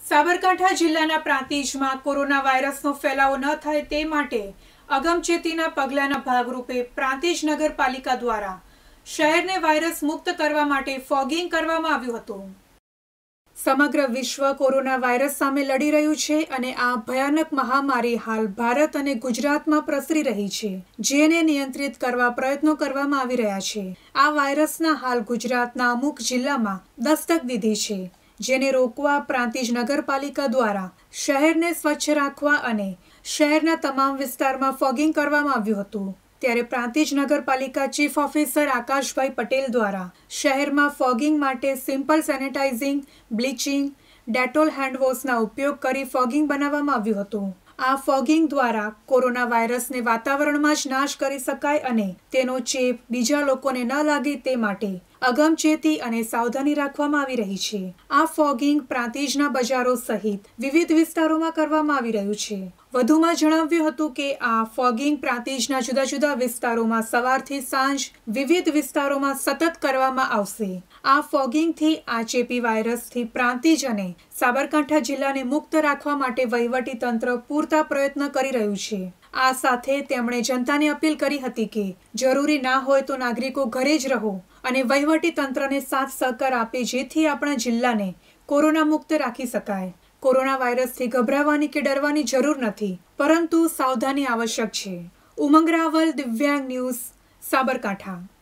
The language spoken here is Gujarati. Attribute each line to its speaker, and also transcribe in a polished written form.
Speaker 1: સાબરકાંઠા જિલ્લાના પ્રાંતિજમાં કોરોના વાયરસનો ફેલાવો ન થાય તે માટે અગમચેતીના પગલાંના ભાગરૂપે પ્રાંતિજ નગરપાલિકા દ્વારા શહેરને વાયરસ મુક્ત કરવા માટે ફોગિંગ કરવામાં આવ્યું હતું। સમગ્ર વિશ્વ કોરોના વાયરસ સામે લડી રહ્યું છે અને આ ભયાનક મહામારી હાલ ભારત અને ગુજરાતમાં પ્રસરી રહી છે, જેને નિયંત્રિત કરવા પ્રયત્નો કરવામાં આવી રહ્યા છે। આ વાયરસના હાલ ગુજરાતના અમુક જિલ્લામાં દસ્તક દીધી છે, જેને રોકવા પ્રાંતિજ નગરપાલિકા દ્વારા શહેરને સ્વચ્છ રાખવા અને શહેરના તમામ વિસ્તારમાં ફોગિંગ કરવામાં આવ્યું હતું। ત્યારે પ્રાંતિજ નગરપાલિકા ચીફ ઓફિસર આકાશભાઈ પટેલ દ્વારા શહેરમાં ફોગિંગ માટે સિમ્પલ સેનેટાઇઝિંગ, બ્લીચિંગ, ડેટોલ હેન્ડવોશના ઉપયોગ કરી ફોગિંગ બનાવવામાં આવ્યું હતું। આ ફોગિંગ દ્વારા કોરોના વાયરસને વાતાવરણમાં જ નાશ કરી શકાય અને તેનો ચેપ બીજા લોકોને ન લાગે તે માટે અગમચેતી અને સાવધાની રાખવામાં આવી રહી છે। આ ફોગિંગ પ્રાંતિજના બજારો સહિત વિવિધ વિસ્તારોમાં કરવામાં આવી રહ્યું છે। વધુમાં જણાવ્યું હતું કે આ ફોગિંગ પ્રાંતિજના જુદા જુદા વિસ્તારોમાં સવારથી સાંજ વિવિધ વિસ્તારોમાં સતત કરવામાં આવશે। આ ફોગિંગથી આ ચેપી વાયરસથી પ્રાંતિજ અને સાબરકાંઠા જિલ્લાને મુક્ત રાખવા માટે વહીવટી તંત્ર પૂરતા પ્રયત્ન કરી રહ્યું છે। આ સાથે તેમણે જનતાને અપીલ કરી હતી કે જરૂરી ના હોય તો નાગરિકો ઘરે જ રહો અને વહીવટી તંત્રને સાથ સહકાર આપે, જેથી આપણા જિલ્લાને કોરોના મુક્ત રાખી શકાય। કોરોના વાયરસથી ગભરાવાની કે ડરવાની જરૂર નથી, પરંતુ સાવધાની આવશ્યક છે। ઉમંગ રાવલ, દિવ્યાંગ ન્યૂઝ, સાબરકાંઠા।